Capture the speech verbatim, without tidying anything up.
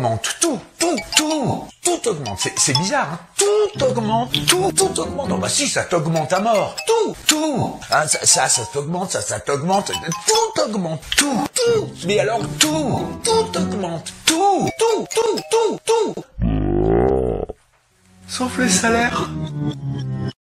augmente, tout, tout, tout, tout augmente. C'est, c'est bizarre, hein. Tout augmente, tout, tout augmente. Oh bah si, ça t'augmente à mort. Tout, tout. Hein, ça, ça, ça t'augmente, ça, ça t'augmente. Tout augmente, tout, tout. Mais alors tout, tout augmente, tout, tout, tout, tout, tout. Sauf les salaires.